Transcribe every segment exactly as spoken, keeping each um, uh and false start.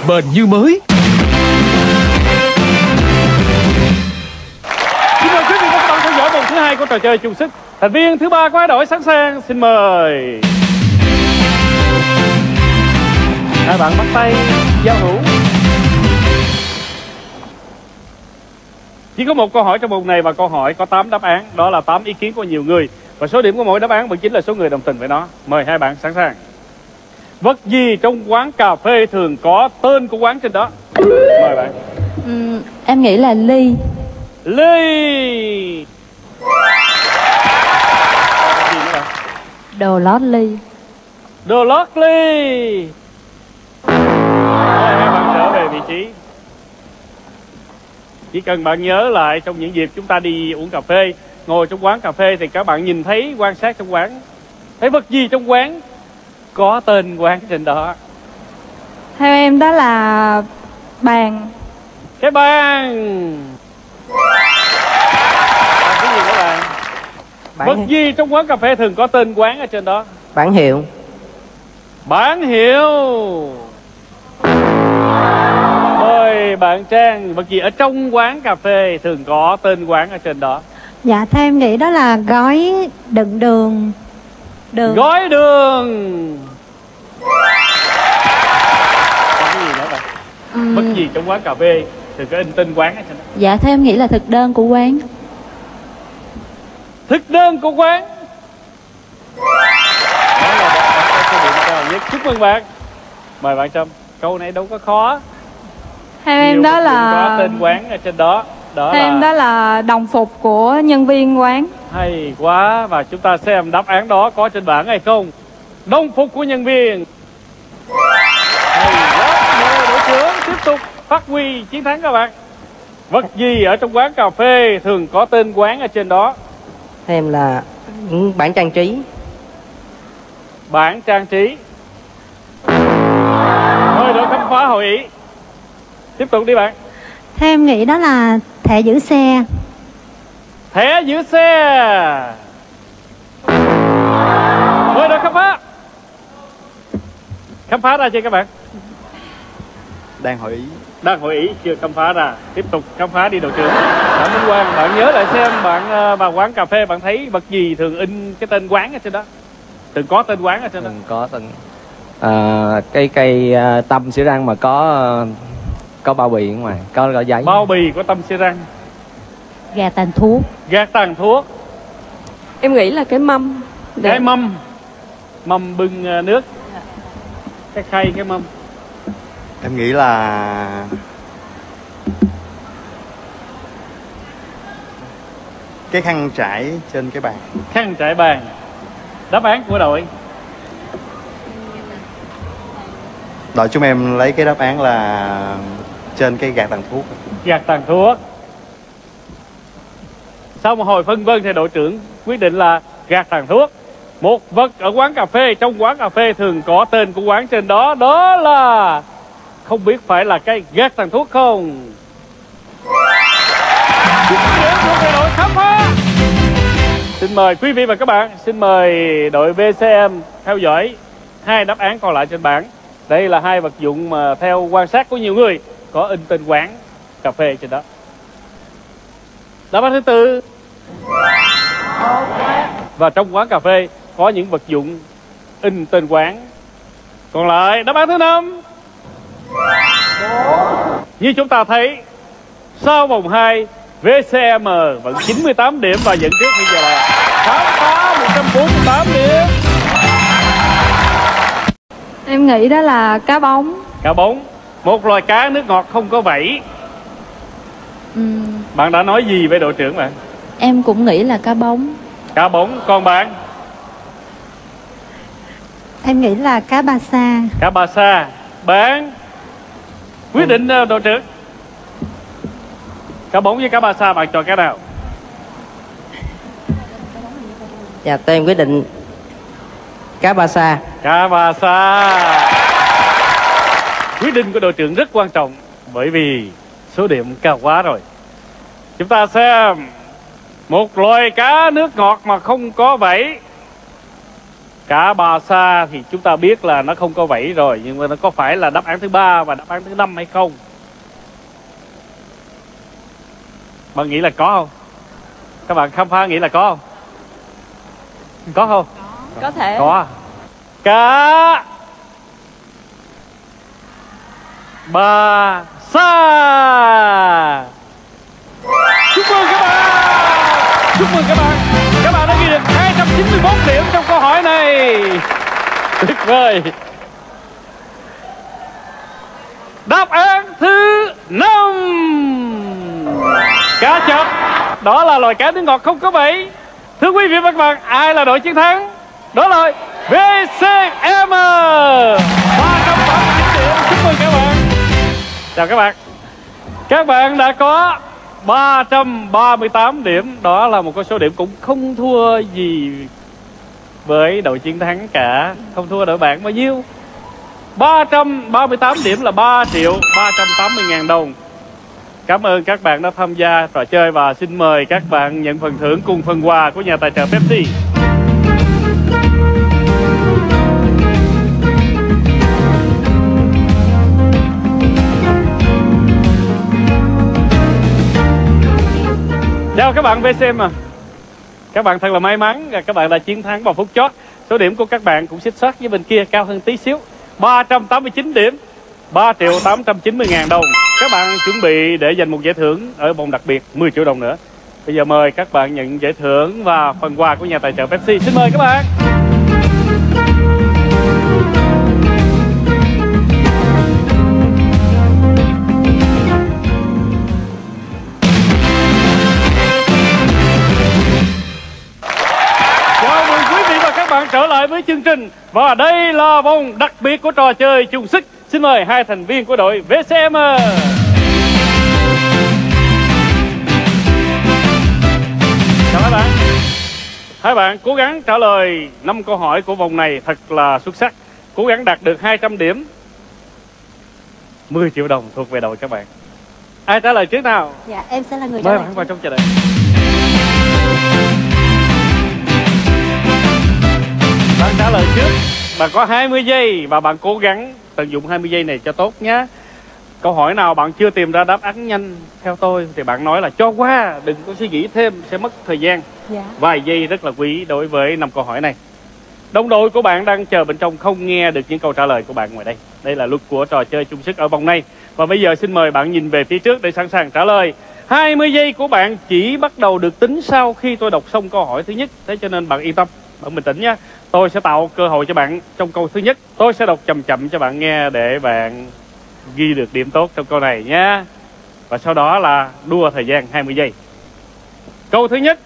bền như mới. Xin mời quý vị và các bạn theo dõi vòng thứ hai của trò chơi chung sức. Thành viên thứ ba của hai đội sẵn sàng, xin mời. Hai bạn bắt tay giao hữu. Chỉ có một câu hỏi trong vòng này và câu hỏi có tám đáp án, đó là tám ý kiến của nhiều người và số điểm của mỗi đáp án vẫn chính là số người đồng tình với nó. Mời hai bạn sẵn sàng. Vật gì trong quán cà phê thường có tên của quán trên đó? Mời bạn. Ừ, em nghĩ là ly. Ly. Gì nữa bạn? Đồ lót ly. Đồ lót ly. Hai bạn trở về vị trí. Chỉ cần bạn nhớ lại trong những dịp chúng ta đi uống cà phê, ngồi trong quán cà phê thì các bạn nhìn thấy, quan sát trong quán, thấy vật gì trong quán có tên quán trên đó? Theo em đó là bàn. Cái bàn. Còn cái gì nữa bạn? Bản... Vật gì trong quán cà phê thường có tên quán ở trên đó? Bản hiệu. Bản hiệu. Mời bạn Trang, vật gì ở trong quán cà phê thường có tên quán ở trên đó? Dạ theo em nghĩ đó là gói đựng đường. Đường. Gói đường. Còn cái gì nữa bạn? Ừ. Vật gì trong quán cà phê thường có in tên quán ở trên đó? Dạ theo em nghĩ là thực đơn của quán. Thực đơn của quán. Đó là đáp án có số điểm cao nhất. Chúc mừng bạn. Mời bạn Trâm. Câu này đâu có khó. Theo em đó là có tên quán ở trên đó. Đó Theo là... em đó là đồng phục của nhân viên quán. Hay quá. Và chúng ta xem đáp án đó có trên bảng hay không. Đồng phục của nhân viên. Hay quá. Mời đội trưởng tiếp tục phát huy chiến thắng các bạn. Vật gì ở trong quán cà phê thường có tên quán ở trên đó? Theo em là những bản trang trí. Bản trang trí. Mời đội khám phá hội ý. Tiếp tục đi bạn. Theo em nghĩ đó là thẻ giữ xe. Thẻ giữ xe. Mời đội khám phá. Khám phá ra chưa các bạn? Đang hội ý. Đang hội ý, chưa khám phá ra. Tiếp tục khám phá đi đội trưởng. Bạn Minh Quang, bạn nhớ lại xem bạn vào quán cà phê bạn thấy vật gì thường in cái tên quán ở trên đó? Thường có tên quán ở trên đó. Thường có tên. À, cây cây uh, tâm sữa răng mà có uh, có bao bì ở ngoài, có gói giấy. Bao bì có tâm sữa răng. Gà tàn thuốc. Gạt tàn thuốc. Em nghĩ là cái mâm. Cái mâm. Mâm bưng uh, nước. Cái khay, cái mâm. Em nghĩ là cái khăn trải trên cái bàn. Khăn trải bàn. Đáp án của đội. Đội chúng em lấy cái đáp án là trên cái gạt tàn thuốc. Gạt tàn thuốc. Sau một hồi phân vân thì đội trưởng quyết định là gạt tàn thuốc. Một vật ở quán cà phê, trong quán cà phê thường có tên của quán trên đó, đó là không biết phải là cái gạt tàn thuốc không? Đội khám phá. Xin mời quý vị và các bạn, xin mời đội vê xê em theo dõi hai đáp án còn lại trên bảng. Đây là hai vật dụng mà theo quan sát của nhiều người có in tên quán cà phê trên đó. Đáp án thứ tư. Và trong quán cà phê có những vật dụng in tên quán. Còn lại đáp án thứ năm. Như chúng ta thấy, sau vòng hai, vê xê em vẫn chín mươi tám điểm và dẫn trước hiện giờ là khám phá một trăm bốn mươi tám điểm. Em nghĩ đó là cá bóng. Cá bóng. Một loài cá nước ngọt không có vảy. Ừ. Bạn đã nói gì với đội trưởng bạn? Em cũng nghĩ là cá bóng. Cá bóng. Còn bạn? Em nghĩ là cá ba sa. Cá ba sa. Bạn quyết định đội trưởng. Cá bóng với cá ba sa bạn chọn cái nào? Dạ tôi em quyết định cá ba sa. Cá ba sa. Quyết định của đội trưởng rất quan trọng bởi vì số điểm cao quá rồi. Chúng ta xem một loài cá nước ngọt mà không có vảy. Cả Bà Sa thì chúng ta biết là nó không có vảy rồi, nhưng mà nó có phải là đáp án thứ ba và đáp án thứ năm hay không? Bạn nghĩ là có không? Các bạn khám phá nghĩ là có không? Có không? Có thể. Có. Cả Bà Sa. Chúc mừng các bạn. Chúc mừng các bạn. Các bạn đã ghi được hai trăm chín mươi mốt điểm trong câu hỏi này. Tuyệt vời. Đáp án thứ năm, cá chép. Đó là loài cá nước ngọt không có vảy. Thưa quý vị và các bạn, ai là đội chiến thắng? Đó là vê xê em ba trăm tám mươi chín điểm. Chúc mừng các bạn. Chào các bạn. Các bạn đã có ba trăm ba mươi tám điểm. Đó là một con số điểm cũng không thua gì với đội chiến thắng cả. Không thua đội bạn bao nhiêu. Ba trăm ba mươi tám điểm là ba triệu ba trăm tám mươi ngàn đồng. Cảm ơn các bạn đã tham gia trò chơi và xin mời các bạn nhận phần thưởng cùng phần quà của nhà tài trợ Pepsi. Chào các bạn vê xê em à. Các bạn thật là may mắn, các bạn đã chiến thắng vào phút chót. Số điểm của các bạn cũng xích sát với bên kia, cao hơn tí xíu, ba trăm tám mươi chín điểm, ba triệu tám trăm chín mươi ngàn đồng. Các bạn chuẩn bị để giành một giải thưởng ở vòng đặc biệt mười triệu đồng nữa. Bây giờ mời các bạn nhận giải thưởng và phần quà của nhà tài trợ Pepsi. Xin mời các bạn. Chào mừng quý vị và các bạn trở lại với chương trình. Và đây là vòng đặc biệt của trò chơi chung sức. Xin mời hai thành viên của đội vê xê em. Chào hai bạn. Hai bạn cố gắng trả lời năm câu hỏi của vòng này thật là xuất sắc. Cố gắng đạt được hai trăm điểm, mười triệu đồng thuộc về đội các bạn. Ai trả lời trước nào? Dạ, em sẽ là người trả Mời lời. bạn vào trong chờ đợi. Bạn trả lời trước. Bạn có hai mươi giây và bạn cố gắng tận dụng hai mươi giây này cho tốt nhé. Câu hỏi nào bạn chưa tìm ra đáp án nhanh theo tôi thì bạn nói là cho qua, đừng có suy nghĩ thêm, sẽ mất thời gian. Dạ. Vài giây rất là quý đối với năm câu hỏi này. Đồng đội của bạn đang chờ bên trong không nghe được những câu trả lời của bạn ngoài đây. Đây là luật của trò chơi chung sức ở vòng này. Và bây giờ xin mời bạn nhìn về phía trước để sẵn sàng trả lời. hai mươi giây của bạn chỉ bắt đầu được tính sau khi tôi đọc xong câu hỏi thứ nhất. Thế cho nên bạn yên tâm, bạn bình tĩnh nhé. Tôi sẽ tạo cơ hội cho bạn trong câu thứ nhất. Tôi sẽ đọc chậm chậm cho bạn nghe để bạn ghi được điểm tốt trong câu này nhé. Và sau đó là đua thời gian hai mươi giây. Câu thứ nhất.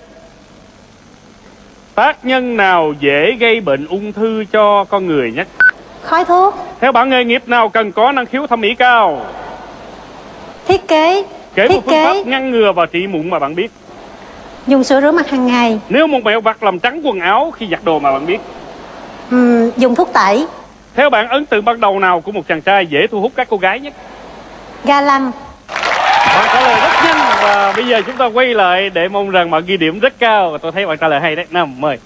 Tác nhân nào dễ gây bệnh ung thư cho con người nhất? Khói thuốc. Theo bạn, nghề nghiệp nào cần có năng khiếu thẩm mỹ cao? Thiết kế. Kể Thiết một phương kế. pháp ngăn ngừa và trị mụn mà bạn biết. Dùng sữa rửa mặt hàng ngày. Nếu một mẹo vặt làm trắng quần áo khi giặt đồ mà bạn biết. Ừm, dùng thuốc tẩy. Theo bạn, ấn tượng ban đầu nào của một chàng trai dễ thu hút các cô gái nhất? Ga lăng. Bạn trả lời rất nhanh và bây giờ chúng ta quay lại để mong rằng bạn ghi điểm rất cao. Và tôi thấy bạn trả lời hay đấy. Nào, mời.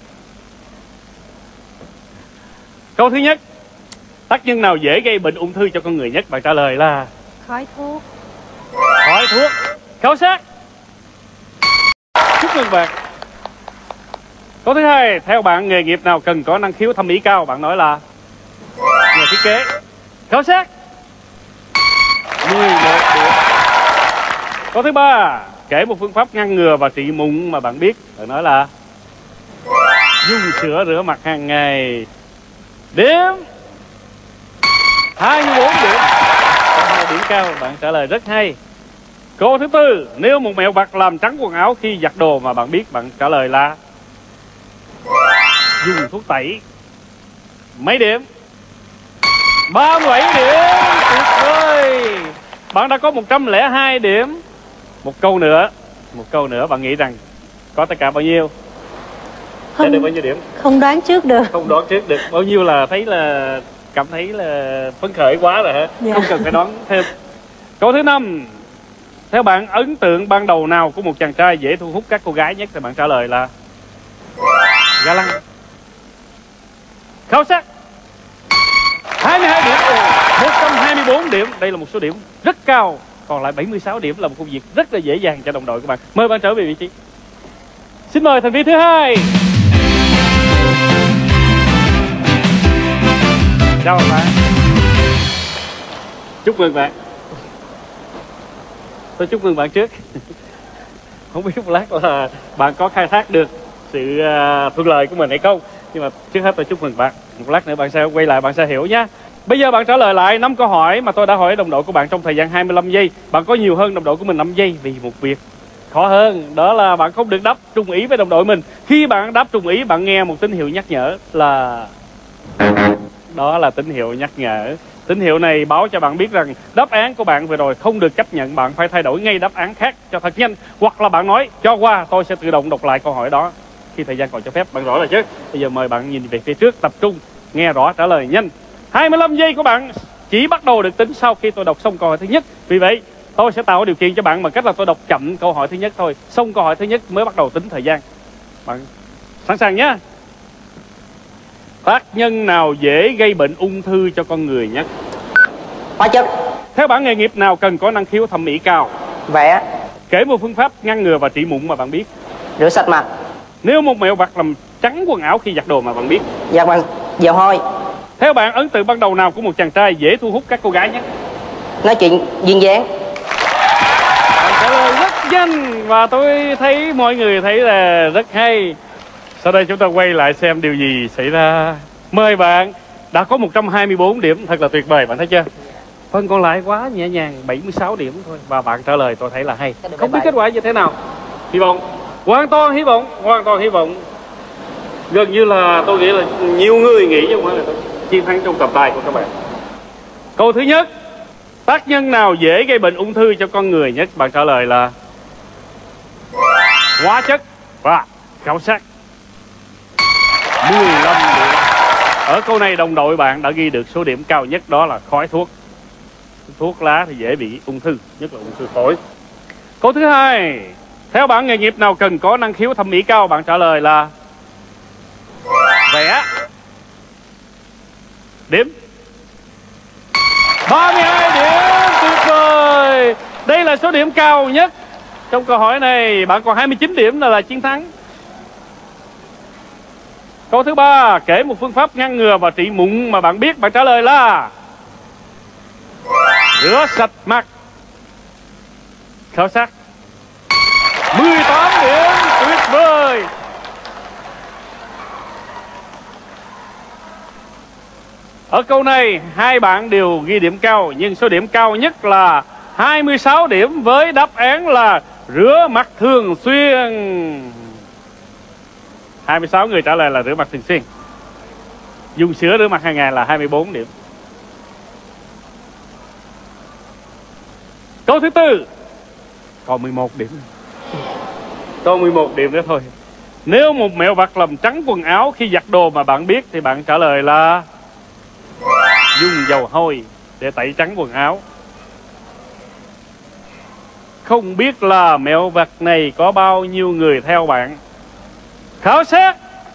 Câu thứ nhất. Tác nhân nào dễ gây bệnh ung thư cho con người nhất? Bạn trả lời là Khói thuốc. khói thuốc. Khảo sát. Chúc mừng bạn. Câu thứ hai. Theo bạn, nghề nghiệp nào cần có năng khiếu thẩm mỹ cao? Bạn nói là nghề thiết kế. Khảo sát. mười một điểm. Câu thứ ba. Kể một phương pháp ngăn ngừa và trị mụn mà bạn biết. Bạn nói là dùng sữa rửa mặt hàng ngày. Điểm hai mươi bốn điểm. Hai điểm cao, bạn trả lời rất hay. Câu thứ tư. Nếu một mẹo vặt làm trắng quần áo khi giặt đồ mà bạn biết. Bạn trả lời là dùng thuốc tẩy. Mấy điểm? ba mươi bảy điểm. Tuyệt vời. Bạn đã có một trăm lẻ hai điểm. Một câu nữa. Một câu nữa bạn nghĩ rằng có tất cả bao nhiêu? Sẽ được bao nhiêu điểm? Không đoán trước được. Không đoán trước được. Bao nhiêu là thấy là cảm thấy là phấn khởi quá rồi hả? Dạ. Không cần phải đoán thêm. Câu thứ năm. Theo bạn, ấn tượng ban đầu nào của một chàng trai dễ thu hút các cô gái nhất? Thì bạn trả lời là ga lăng. Khảo sát hai mươi hai điểm, một trăm hai mươi bốn điểm. Đây là một số điểm rất cao. Còn lại bảy mươi sáu điểm là một công việc rất là dễ dàng cho đồng đội của bạn. Mời bạn trở về vị trí. Xin mời thành viên thứ hai. Chào bạn. Chúc mừng bạn. Tôi chúc mừng bạn trước. Không biết một lát là bạn có khai thác được sự uh, thuận lợi của mình hay không. Nhưng mà trước hết tôi chúc mừng bạn. Một lát nữa bạn sẽ quay lại, bạn sẽ hiểu nhé. Bây giờ bạn trả lời lại năm câu hỏi mà tôi đã hỏi đồng đội của bạn trong thời gian hai mươi lăm giây. Bạn có nhiều hơn đồng đội của mình năm giây vì một việc khó hơn. Đó là bạn không được đáp trùng ý với đồng đội mình. Khi bạn đáp trùng ý, bạn nghe một tín hiệu nhắc nhở là... Đó là tín hiệu nhắc nhở. Tín hiệu này báo cho bạn biết rằng đáp án của bạn vừa rồi không được chấp nhận. Bạn phải thay đổi ngay đáp án khác cho thật nhanh. Hoặc là bạn nói cho qua, tôi sẽ tự động đọc lại câu hỏi đó khi thời gian còn cho phép. Bạn rõ rồi chứ? Bây giờ mời bạn nhìn về phía trước, tập trung, nghe rõ, trả lời nhanh. hai mươi lăm giây của bạn chỉ bắt đầu được tính sau khi tôi đọc xong câu hỏi thứ nhất. Vì vậy tôi sẽ tạo điều kiện cho bạn bằng cách là tôi đọc chậm câu hỏi thứ nhất thôi. Xong câu hỏi thứ nhất mới bắt đầu tính thời gian. Bạn sẵn sàng nhé. Tác nhân nào dễ gây bệnh ung thư cho con người nhất? Hóa chất. Theo bạn, nghề nghiệp nào cần có năng khiếu thẩm mỹ cao? Vẽ. Kể một phương pháp ngăn ngừa và trị mụn mà bạn biết. Rửa sạch mặt. Nếu một mẹo vặt làm trắng quần áo khi giặt đồ mà bạn biết. Giặt bằng dầu hôi. Theo bạn, ấn tượng ban đầu nào của một chàng trai dễ thu hút các cô gái nhất? Nói chuyện duyên dáng. Bạn trả lời rất nhanh và tôi thấy mọi người thấy là rất hay. Sau đây chúng ta quay lại xem điều gì xảy ra. Mời bạn. Đã có một trăm hai mươi bốn điểm, thật là tuyệt vời, bạn thấy chưa? Phần còn lại quá nhẹ nhàng, bảy mươi sáu điểm thôi. Và bạn trả lời tôi thấy là hay. Không biết kết quả như thế nào. Hy vọng, hoàn toàn hy vọng, hoàn toàn hy vọng. Gần như là tôi nghĩ là nhiều người nghĩ chứ không phải là tôi chiến thắng trong tầm tay của các bạn. Câu thứ nhất, tác nhân nào dễ gây bệnh ung thư cho con người nhất? Bạn trả lời là hóa chất và khảo sát. mười lăm điểm. Ở câu này đồng đội bạn đã ghi được số điểm cao nhất, đó là khói thuốc. Thuốc lá thì dễ bị ung thư, nhất là ung thư phổi. Câu thứ hai, theo bạn nghề nghiệp nào cần có năng khiếu thẩm mỹ cao? Bạn trả lời là vẽ. Điểm ba mươi hai điểm, tuyệt vời. Đây là số điểm cao nhất trong câu hỏi này. Bạn còn hai mươi chín điểm là là chiến thắng. Câu thứ ba, kể một phương pháp ngăn ngừa và trị mụn mà bạn biết. Bạn trả lời là rửa sạch mặt. Khảo sát. mười tám điểm, tuyệt vời. Ở câu này hai bạn đều ghi điểm cao, nhưng số điểm cao nhất là hai mươi sáu điểm với đáp án là rửa mặt thường xuyên. hai mươi sáu người trả lời là rửa mặt thường xuyên. Dùng sữa rửa mặt hàng ngày là hai mươi bốn điểm. Câu thứ tư, còn mười một điểm. Còn mười một điểm nữa thôi. Nếu một mẹo vặt làm trắng quần áo khi giặt đồ mà bạn biết thì bạn trả lời là dùng dầu hôi để tẩy trắng quần áo. Không biết là mẹo vặt này có bao nhiêu người theo bạn? Khảo sát.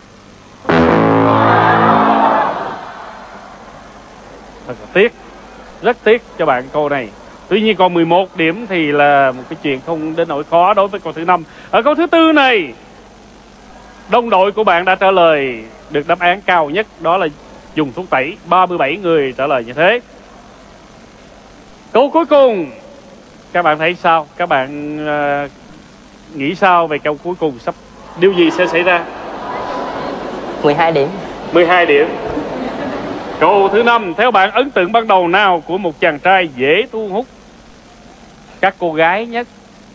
Thật là tiếc, rất tiếc cho bạn câu này. Tuy nhiên còn mười một điểm thì là một cái chuyện không đến nỗi khó đối với câu thứ năm. Ở câu thứ tư này, đồng đội của bạn đã trả lời được đáp án cao nhất, đó là dùng thuốc tẩy. ba mươi bảy người trả lời như thế. Câu cuối cùng, các bạn thấy sao? Các bạn uh, nghĩ sao về câu cuối cùng? Sắp điều gì sẽ xảy ra? mười hai điểm. mười hai điểm. Câu thứ năm, theo bạn ấn tượng ban đầu nào của một chàng trai dễ thu hút các cô gái nhất?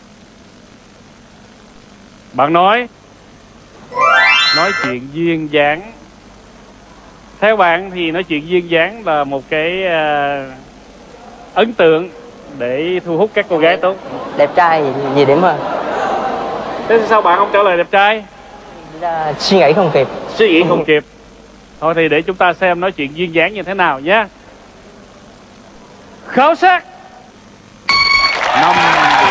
Bạn nói nói chuyện duyên dáng. Theo bạn thì nói chuyện duyên dáng là một cái uh, ấn tượng để thu hút các cô gái tốt. Đẹp trai nhiều điểm hơn. Thế sao bạn không trả lời đẹp trai? À, suy nghĩ không kịp. Suy nghĩ không kịp. Thôi thì để chúng ta xem nói chuyện duyên dáng như thế nào nhé. Khảo sát. năm điểm.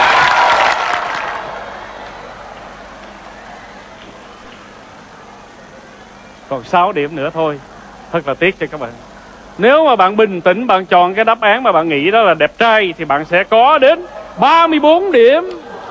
Còn sáu điểm nữa thôi. Thật là tiếc cho các bạn. Nếu mà bạn bình tĩnh, bạn chọn cái đáp án mà bạn nghĩ đó là đẹp trai thì bạn sẽ có đến ba mươi bốn điểm.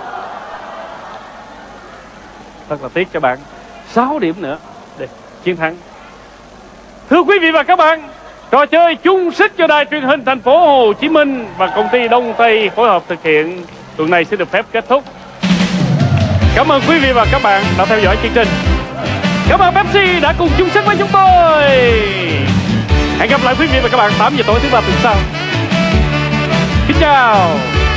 Thật là tiếc cho bạn. sáu điểm nữa để chiến thắng. Thưa quý vị và các bạn, trò chơi chung sức cho đài truyền hình thành phố Hồ Chí Minh và công ty Đông Tây phối hợp thực hiện tuần này sẽ được phép kết thúc. Cảm ơn quý vị và các bạn đã theo dõi chương trình. Cảm ơn Pepsi đã cùng chung sức với chúng tôi. Hẹn gặp lại quý vị và các bạn tám giờ tối thứ ba tuần sau. Kính chào.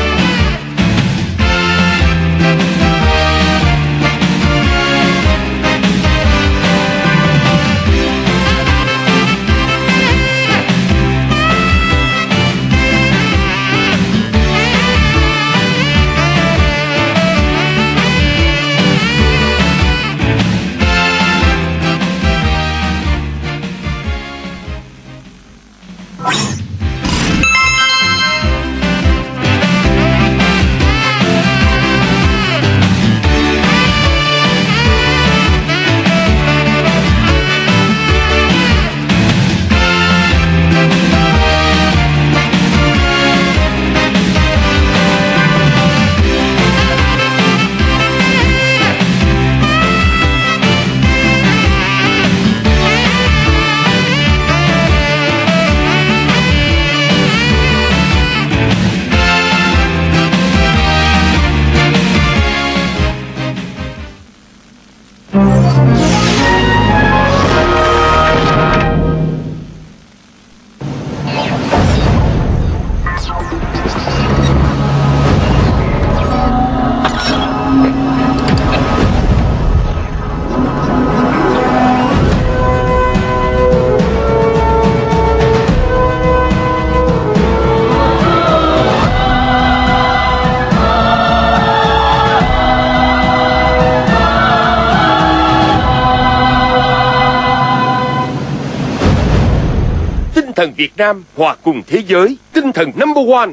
Tinh thần Việt Nam hòa cùng thế giới, tinh thần number one.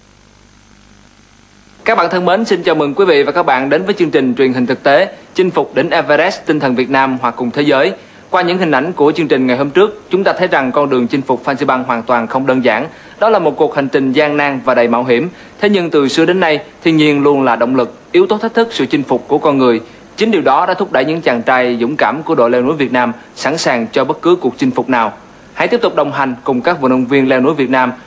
Các bạn thân mến, xin chào mừng quý vị và các bạn đến với chương trình truyền hình thực tế Chinh phục đỉnh Everest, tinh thần Việt Nam hòa cùng thế giới. Qua những hình ảnh của chương trình ngày hôm trước, chúng ta thấy rằng con đường chinh phục Phan Xipang hoàn toàn không đơn giản. Đó là một cuộc hành trình gian nan và đầy mạo hiểm. Thế nhưng từ xưa đến nay, thiên nhiên luôn là động lực, yếu tố thách thức sự chinh phục của con người. Chính điều đó đã thúc đẩy những chàng trai dũng cảm của đội leo núi Việt Nam sẵn sàng cho bất cứ cuộc chinh phục nào. Hãy tiếp tục đồng hành cùng các vận động viên leo núi Việt Nam